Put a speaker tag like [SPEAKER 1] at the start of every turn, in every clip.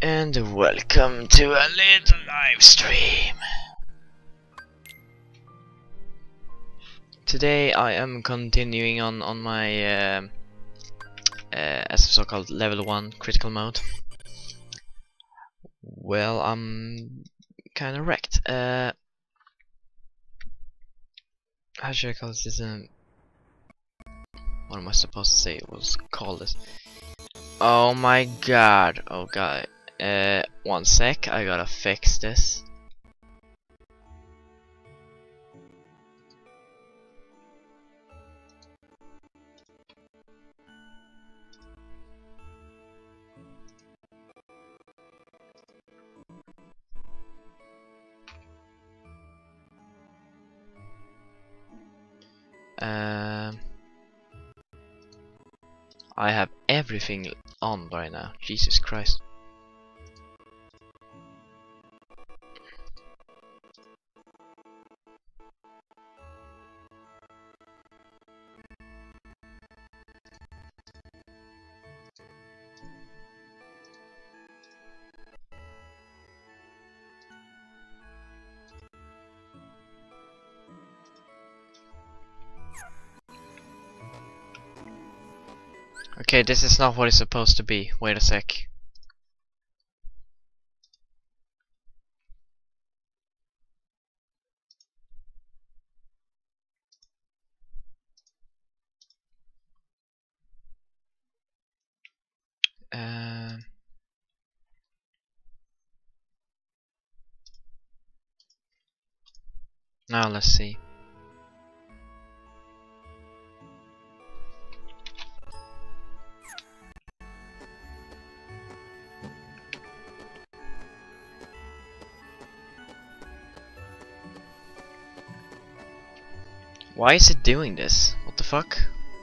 [SPEAKER 1] And welcome to a little live stream. Today I am continuing on my as so-called level 1 critical mode. Well, I'm kind of wrecked. How should I call this? What am I supposed to say? What's called this? Oh my god! Oh god! One sec. I gotta fix this. I have everything on right now. Jesus Christ. Okay, this is not what it's supposed to be. Wait a sec. Now let's see. Why is it doing this? What the fuck?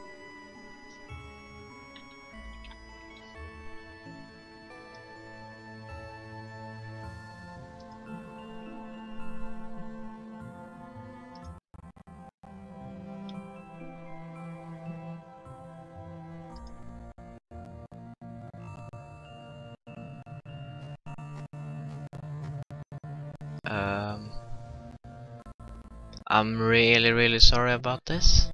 [SPEAKER 1] I'm really sorry about this.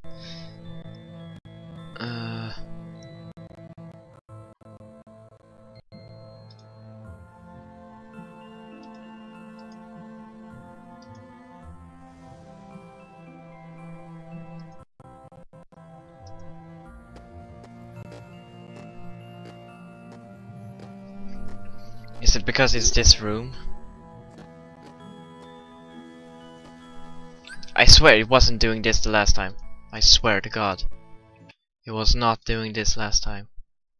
[SPEAKER 1] Is it because it's this room? I swear it wasn't doing this the last time. I swear to God. It was not doing this last time.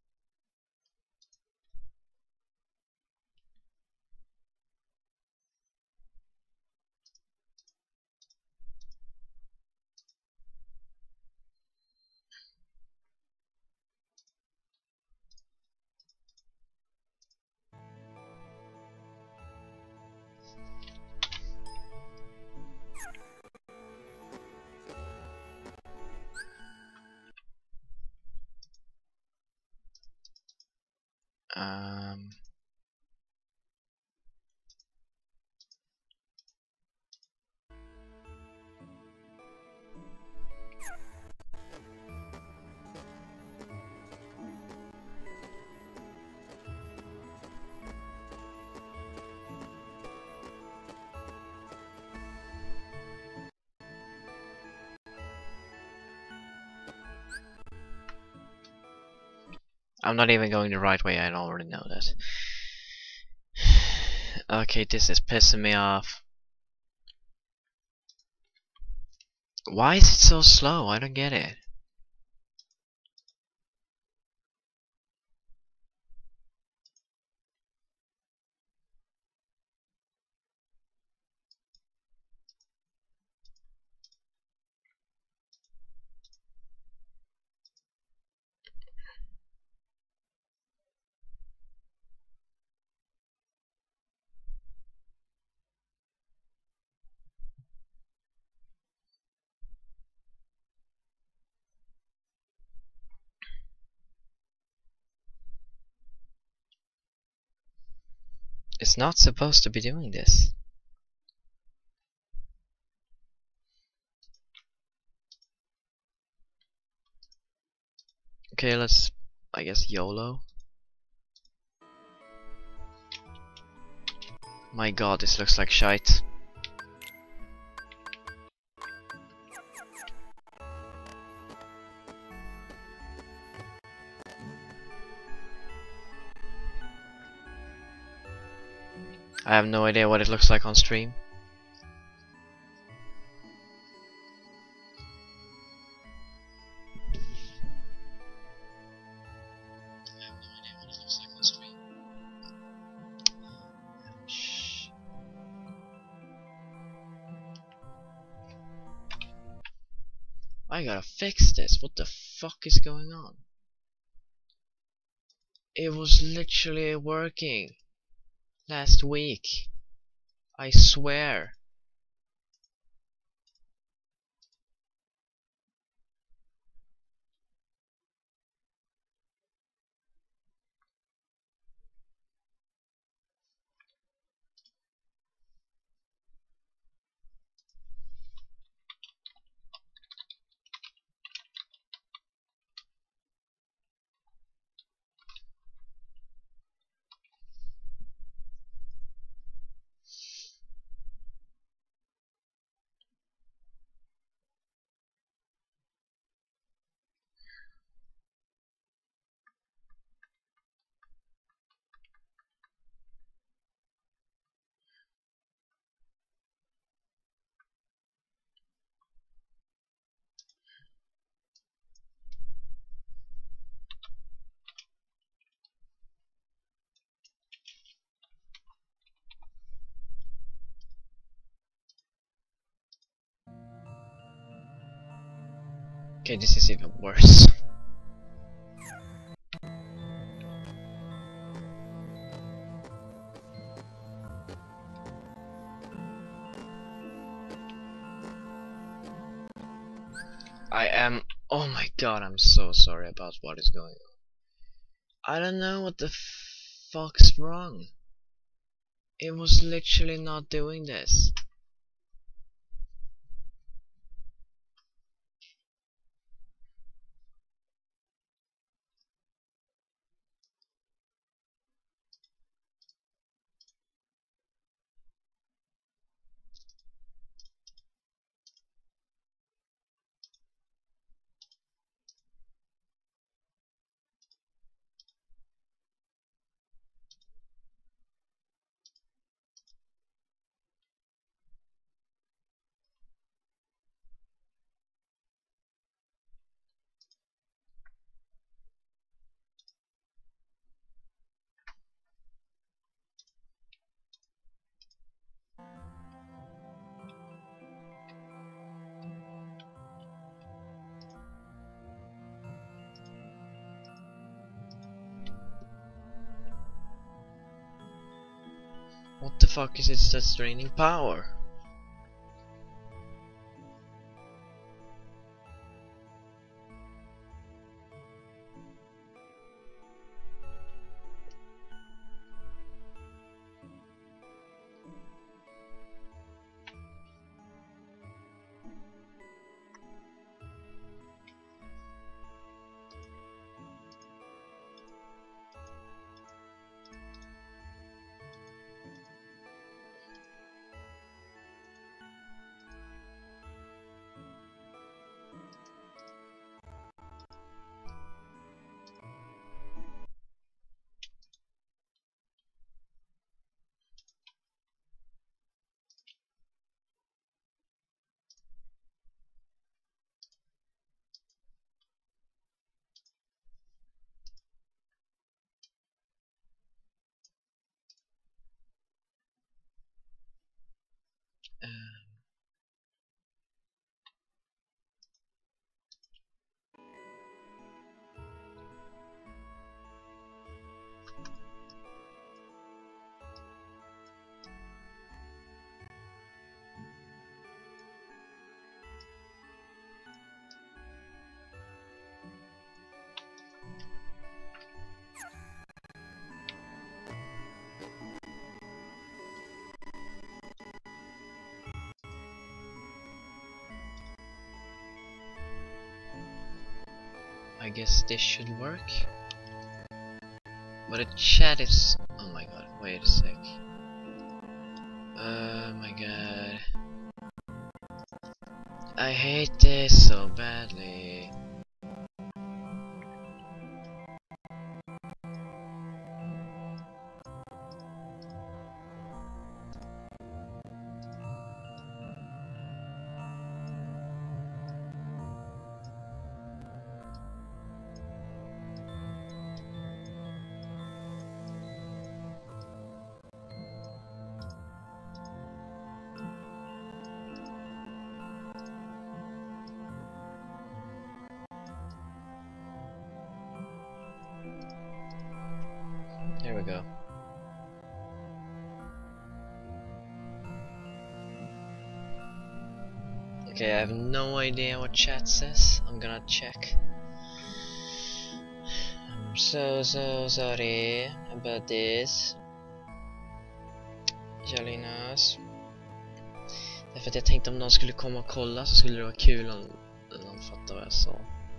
[SPEAKER 1] I'm not even going the right way, I already know that. Okay, this is pissing me off. Why is it so slow? I don't get it. It's not supposed to be doing this. Okay, let's, I guess, YOLO. My god, this looks like shite. I have no idea what it looks like on stream. I gotta fix this. What the fuck is going on? It was literally working last week. I swear. Okay, this is even worse. Oh my god, I'm so sorry about what is going on. I don't know what the fuck's wrong. It was literally not doing this. What the fuck is it that's draining power? I guess this should work. But the chat is... Oh my god, wait a sec. Oh my god. I hate this so badly. There we go. Okay, I have no idea what chat says. I'm gonna check. I'm so sorry about this. Jalinas. Därför att jag tänkte om någon skulle komma och kolla så skulle det vara kul om någon fattar vad jag sa.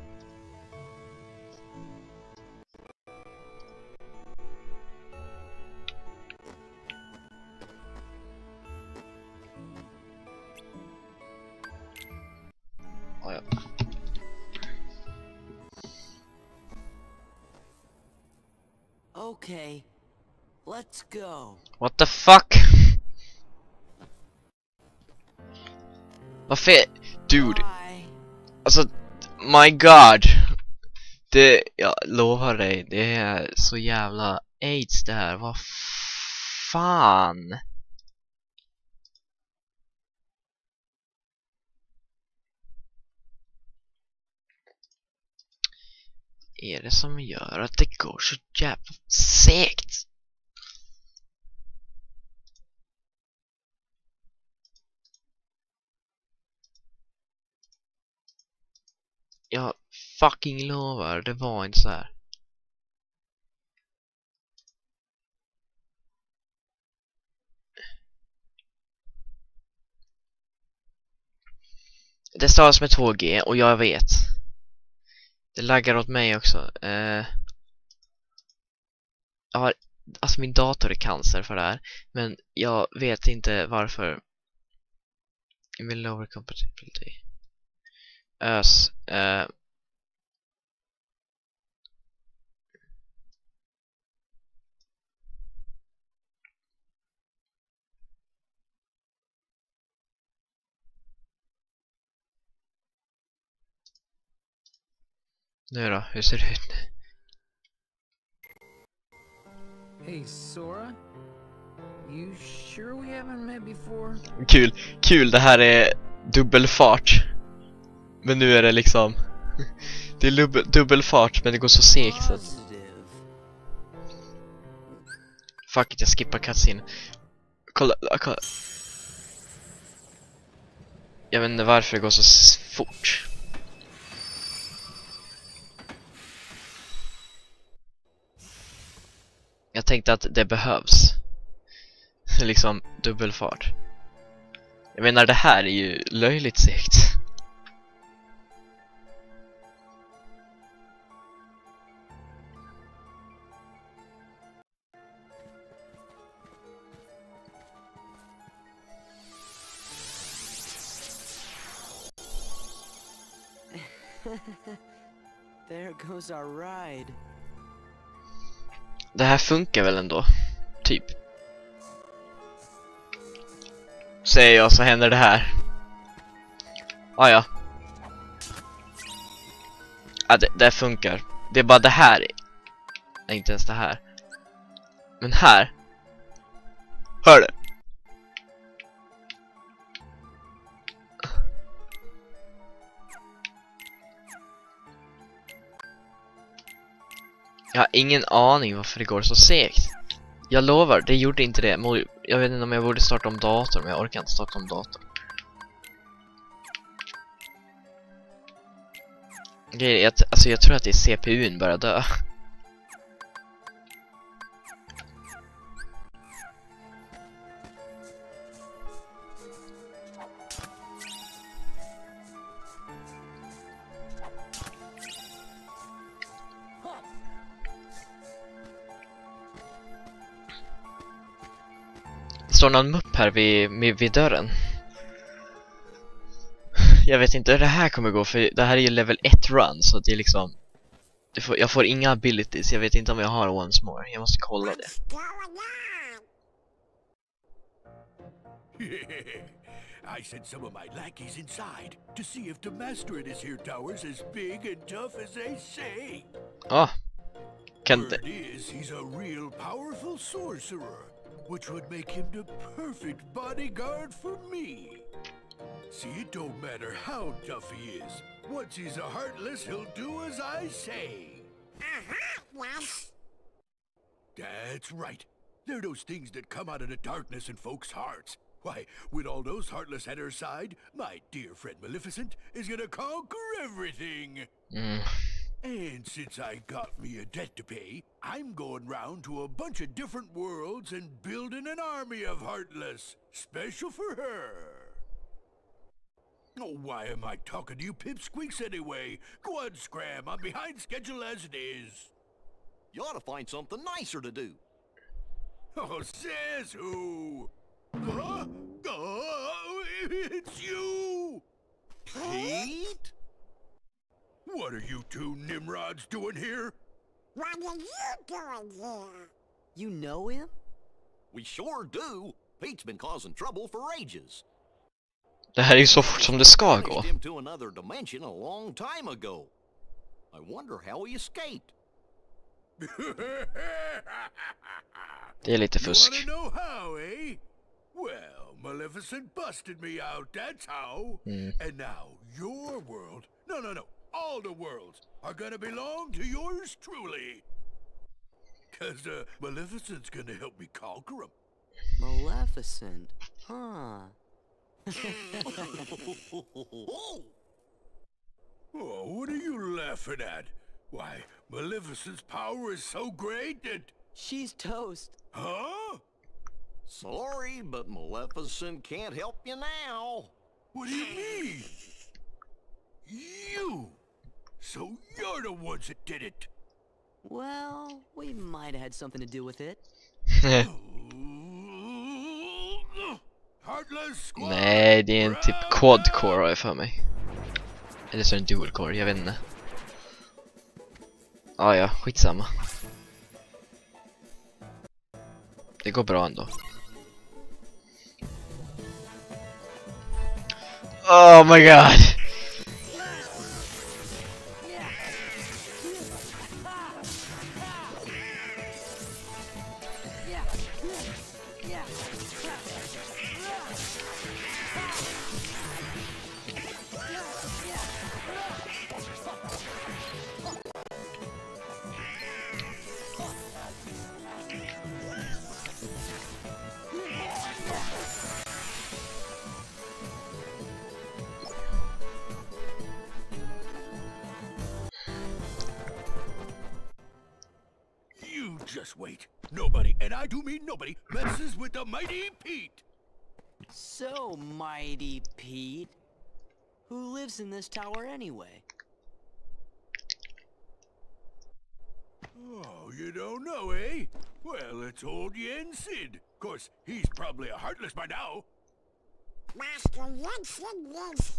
[SPEAKER 1] Oh, ja.
[SPEAKER 2] Okay, let's go.
[SPEAKER 1] What the fuck? Varför? Dude.
[SPEAKER 2] Bye.
[SPEAKER 1] Alltså, my god. Det, jag lovar dig, det är så jävla AIDS det här. Vad fan? Är det som gör att det går så jävla segt? Jag fucking lovar, det var inte så här. Det stavas med 2G och jag vet. Det laggar åt mig också. Jag har, alltså min dator är cancer för det här. Men jag vet inte varför. Med lower compatibility. Ös. Nu då, hur ser det ut?
[SPEAKER 3] Hey, Sora? You sure we haven't met before?
[SPEAKER 1] Kul, det här är dubbelfart. Men nu är det liksom det är dubbelfart men det går så segt så att... Fuck it, jag skippar cutscene. Kolla. Jag vet inte varför det går så fort. Jag tänkte att det behövs. Liksom dubbelfart. Jag menar, det här är ju löjligt segt.
[SPEAKER 2] There goes our ride.
[SPEAKER 1] Det här funkar väl ändå, typ. Säger jag så händer det här. Ja. Ja, det funkar. Det är bara det här. Nej, inte ens det här. Men här. Hör det. Jag har ingen aning varför det går så segt. Jag lovar, det gjorde inte det. Jag vet inte om jag borde starta om datorn, men jag orkar inte starta om datorn. Jag tror att det är CPUn börjar dö. står någon mupp här vid dörren. Jag vet inte hur det här kommer gå, för det här är ju level 1 run, så det är liksom jag får inga abilities. Jag vet inte om jag har once more. Jag måste kolla det.
[SPEAKER 4] I sent some of my lackeys inside to see if the master in this here tower's as big and tough as they say. Word is, he's a real powerful sorcerer, which would make him the perfect bodyguard for me. See, it don't matter how tough he is. Once he's a heartless, he'll do as I say.
[SPEAKER 5] Yes.
[SPEAKER 4] That's right. They're those things that come out of the darkness in folks' hearts. Why, with all those heartless at her side, my dear friend Maleficent is gonna conquer everything. And since I got me a debt to pay, I'm going round to a bunch of different worlds and building an army of heartless, special for her. Oh, why am I talking to you pipsqueaks anyway? Go on, Scram, I'm behind schedule as it is.
[SPEAKER 5] You ought to find something nicer to do.
[SPEAKER 4] Oh, says who? Oh, it's you!
[SPEAKER 5] Pete?
[SPEAKER 4] What are you two Nimrods doing here?
[SPEAKER 6] What are you doing here?
[SPEAKER 2] You know him?
[SPEAKER 5] We sure do. Pete's been causing trouble for ages.
[SPEAKER 1] Det här är ju så fort som det ska gå.
[SPEAKER 5] Banished him to another dimension a long time ago. I wonder how he escaped.
[SPEAKER 1] Det är lite fusk.
[SPEAKER 4] You wanna know how, eh? Well, Maleficent busted me out, that's how. And now your world, no, all the worlds are gonna belong to yours truly. 'Cause Maleficent's gonna help me conquer them.
[SPEAKER 2] Maleficent, huh?
[SPEAKER 4] Oh, what are you laughing at? Why, Maleficent's power is so great that...
[SPEAKER 2] She's toast.
[SPEAKER 4] Huh?
[SPEAKER 5] Sorry, but Maleficent can't help you now.
[SPEAKER 4] What do you mean? You! So you're the ones that did it!
[SPEAKER 2] Well, we might have had something to do with it.
[SPEAKER 4] Heartless Squad!
[SPEAKER 1] Nej, det är en typ quad-core har jag för mig. Eller så är det en dual-core, jag vet inte. Ja, skitsamma. Det går bra ändå. Oh my god!
[SPEAKER 4] Just wait. Nobody, and I do mean nobody, messes with the mighty Pete.
[SPEAKER 2] So, mighty Pete. Who lives in this tower anyway?
[SPEAKER 4] Oh, you don't know, eh? Well, it's old Yen Sid. Of course, he's probably a heartless by now.
[SPEAKER 6] Master Jensen lives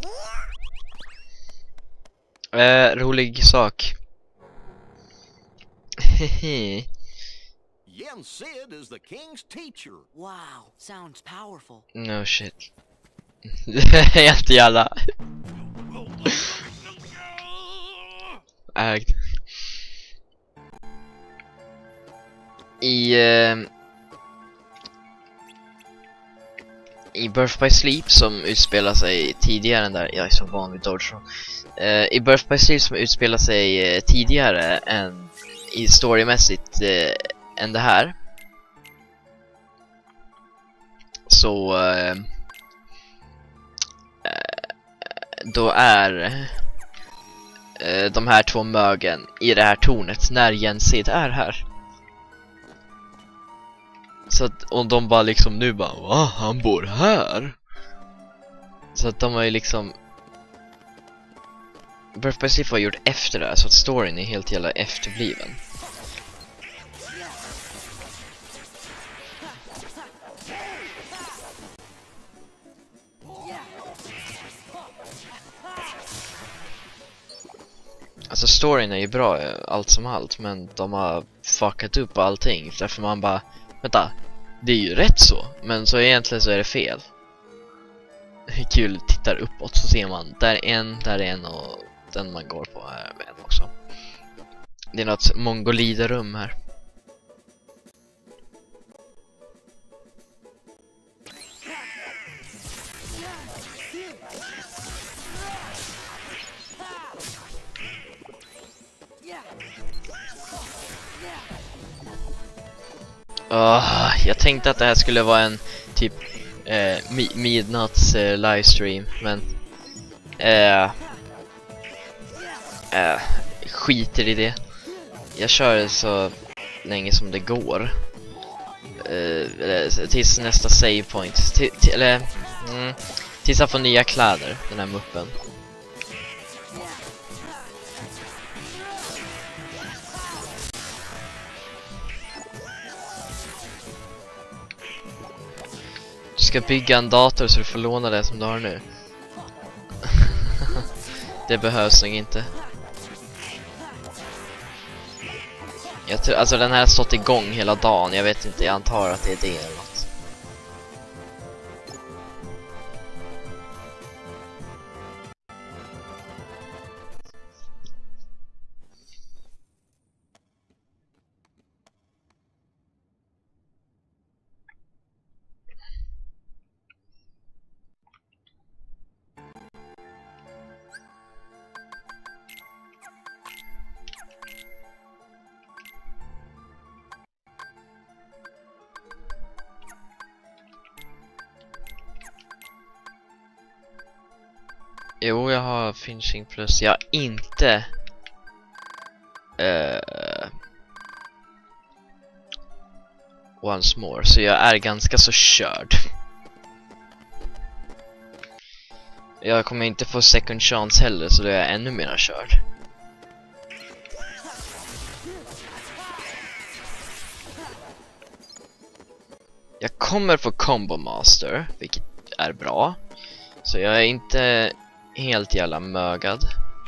[SPEAKER 6] here?
[SPEAKER 1] Rolig sak.
[SPEAKER 5] Yen Sid is the king's teacher.
[SPEAKER 2] Wow, sounds powerful.
[SPEAKER 1] No shit. Helt jävla ägd. I Birth by Sleep som utspelar sig tidigare än där. Jag är så van vid Dodge. I Birth by Sleep som utspelar sig tidigare än i storymässigt än det här. Så då är de här två mögen i det här tornet när Jensid är här. Så att, och de bara liksom nu bara, va? Han bor här? Så att de har ju liksom Birth by Sleep var gjort efter det här, så att storyn är helt jävla efterbliven. alltså storyn är ju bra allt som allt, men de har fuckat upp allting. Därför man bara, vänta, det är ju rätt så, men så egentligen så är det fel. Kul, tittar uppåt så ser man, där är en och den man går på är en också. Det är något mongoliderum här. Jag tänkte att det här skulle vara en typ midnatts livestream, men skiter i det. Jag kör så länge som det går, tills nästa save point, tills jag får nya kläder, den här muppen. Du ska bygga en dator så du får låna det som du har nu. Det behövs nog inte. Jag tror, alltså den här har stått igång hela dagen. Jag vet inte, jag antar att det är det eller något. Jo, jag har finishing plus. Jag har inte once more, så jag är ganska så körd. Jag kommer inte få second chance heller, så då är jag ännu mer körd. Jag kommer få combo master, vilket är bra. Så jag är inte helt jävla mögad.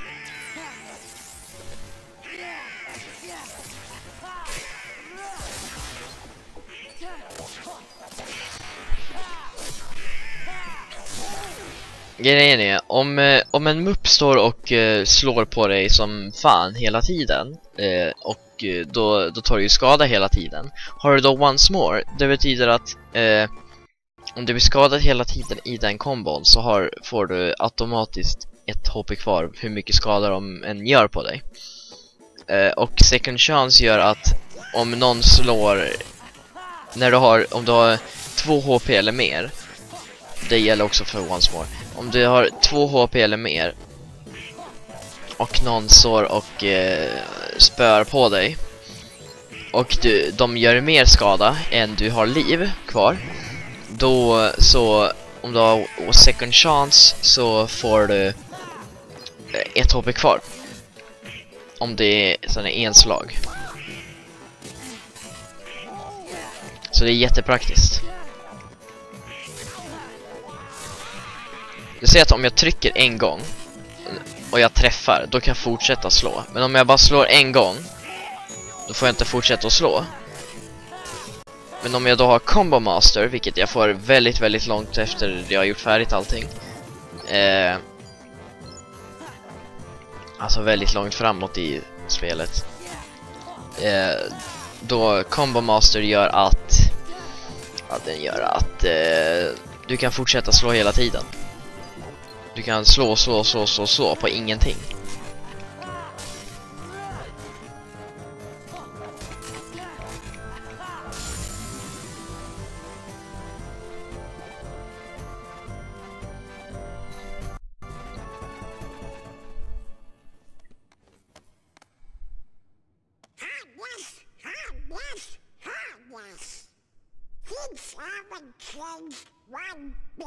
[SPEAKER 1] Grejen är, om en mupp står och slår på dig som fan hela tiden, och då tar du ju skada hela tiden. Har du då once more, det betyder att om du blir skadad hela tiden i den kombon så får du automatiskt ett HP kvar hur mycket skada de än gör på dig. Och second chance gör att om någon slår om du har 2 HP eller mer, det gäller också för once more. Om du har 2 HP eller mer och någon står och spör på dig och de gör mer skada än du har liv kvar, då så om du har second chance så får du 1 HP kvar. Om det är sådana enslag. Så det är jättepraktiskt. Du ser att om jag trycker en gång och jag träffar, då kan jag fortsätta slå. Men om jag bara slår en gång, då får jag inte fortsätta att slå. Men om jag då har combo master, vilket jag får väldigt, väldigt långt efter jag har gjort färdigt allting, alltså väldigt långt framåt i spelet, då combo master gör att du kan fortsätta slå hela tiden. Du kan slå på ingenting.
[SPEAKER 6] Things haven't changed one bit.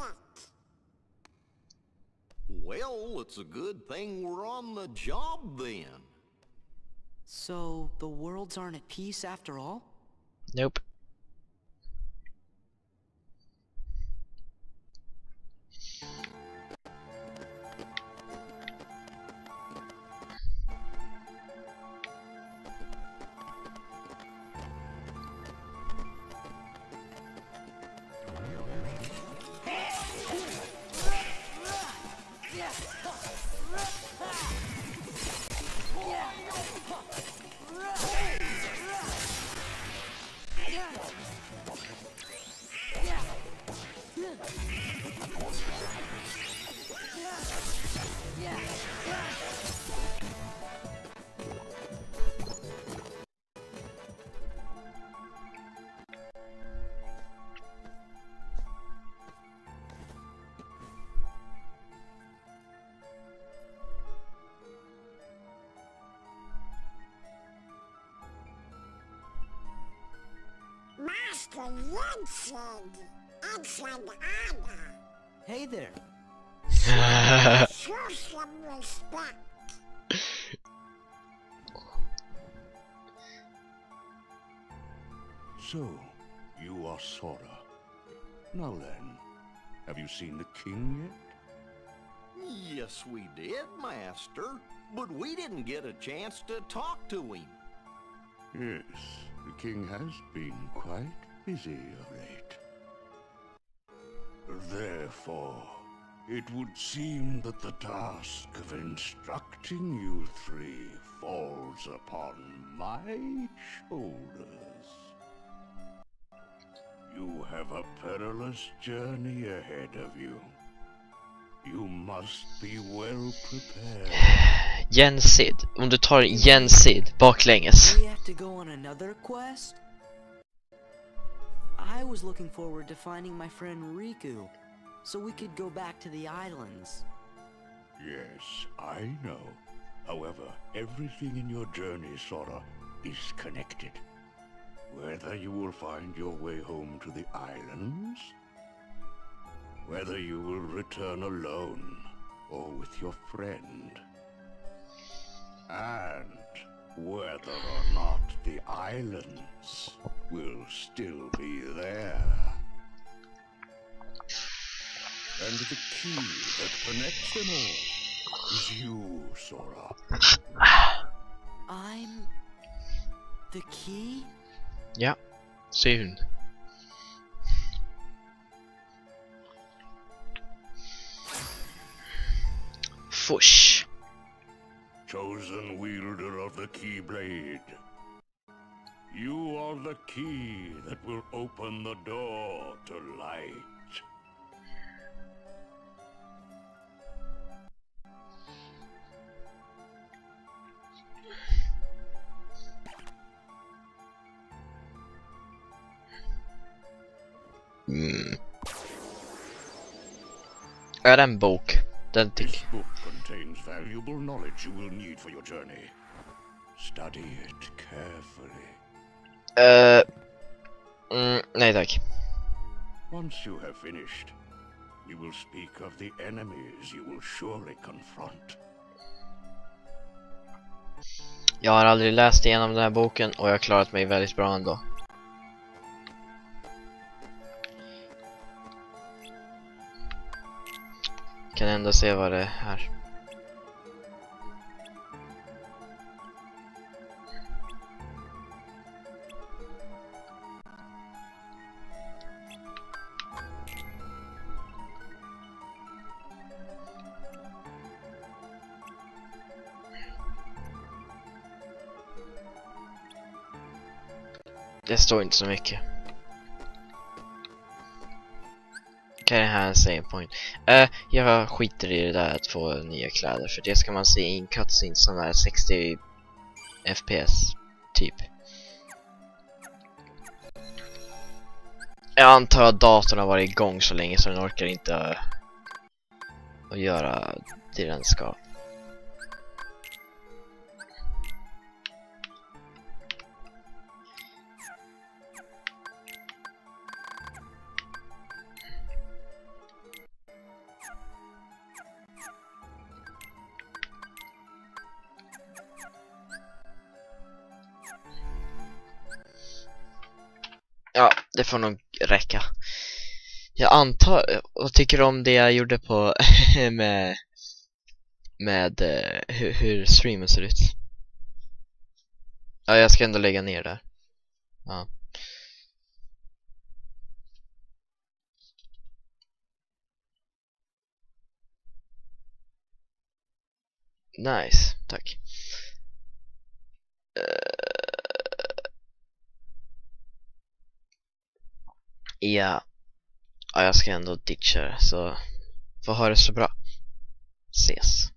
[SPEAKER 5] Well, it's a good thing we're on the job then.
[SPEAKER 2] So, the worlds aren't at peace after all?
[SPEAKER 1] Nope.
[SPEAKER 6] Master Jensen. Excellent honor.
[SPEAKER 2] Hey there.
[SPEAKER 6] Show some respect.
[SPEAKER 4] So, you are Sora. Now then, have you seen the king yet?
[SPEAKER 5] Yes, we did, Master. But we didn't get a chance to talk to him.
[SPEAKER 4] Yes, the king has been quite busy of late. Therefore, it would seem that the task of instructing you three falls upon my shoulders. You have a perilous journey ahead of you. You must be well prepared.
[SPEAKER 1] Jensid. Om du tar Jensid baklänges.
[SPEAKER 2] We have to go on another quest? I was looking forward to finding my friend Riku, so we could go back to the islands.
[SPEAKER 4] Yes, I know. However, everything in your journey, Sora, is connected. Whether you will find your way home to the islands, whether you will return alone or with your friend, and whether or not the islands will still be there. And the key that connects them all is you, Sora.
[SPEAKER 2] I'm... the key?
[SPEAKER 1] Ja, soon. Fush.
[SPEAKER 4] Chosen wielder of the Keyblade. You are the key that will open the door to light.
[SPEAKER 1] Är det en bok? Den
[SPEAKER 4] This book contains valuable knowledge you will need for your journey. Study it carefully.
[SPEAKER 1] Nej tack.
[SPEAKER 4] Once you have finished, we will speak of the enemies you will surely confront.
[SPEAKER 1] Jag har aldrig läst igenom den här boken och jag har klarat mig väldigt bra ändå. Kan ändå se vad det är här. Det står inte så mycket. Kan det här säga point? Jag skiter i det där att få nya kläder, för det ska man se i en cutscene som är 60 FPS typ. Jag antar att datorn har varit igång så länge så den orkar inte att göra det den ska. Ja, det får nog räcka. Jag antar, vad tycker du om det jag gjorde på med hur streamen ser ut? Ja, jag ska ändå lägga ner där. Ja. Nice, tack. Ja, jag ska ändå ditcha det, så får ha det så bra. Ses.